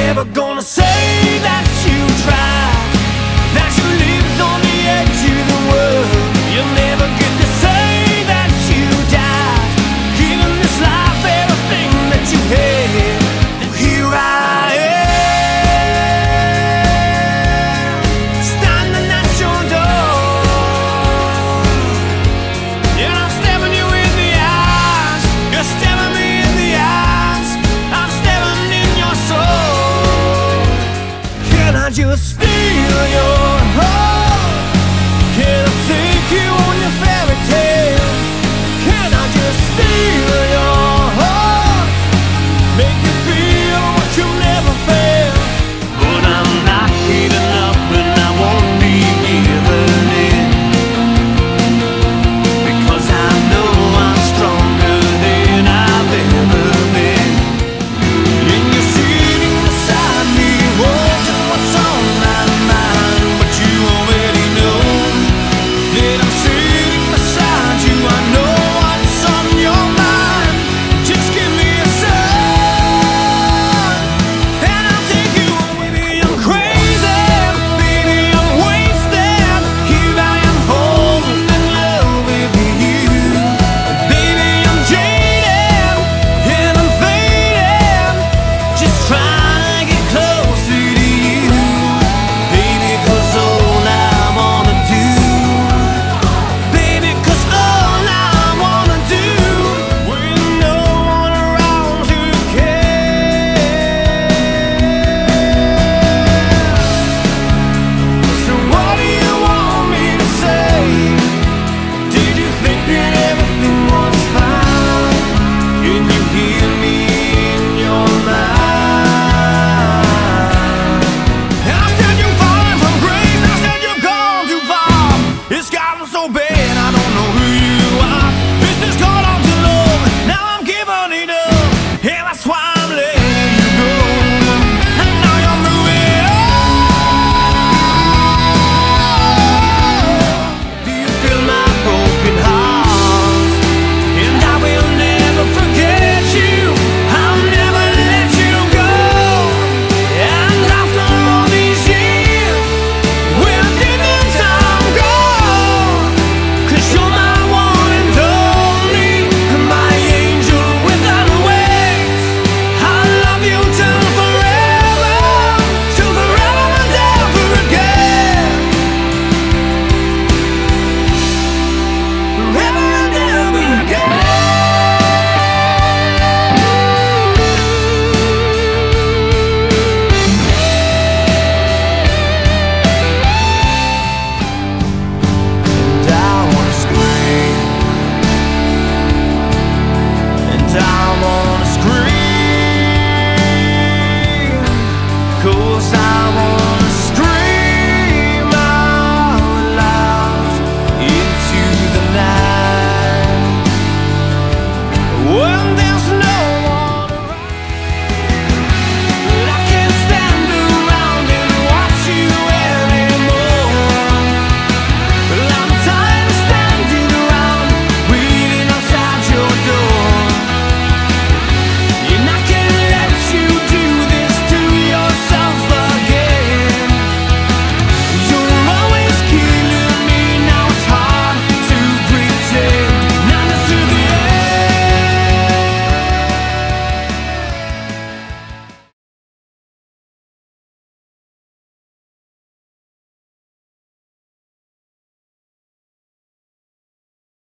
never gonna say that you tried, that you lived on the edge of the world. You'll never get to say that you died, giving this life everything that you had. And here I am, standing at your door, and I'm staring you in the eyes. You're staring me in the eyes. I'm staring in your soul. Can I just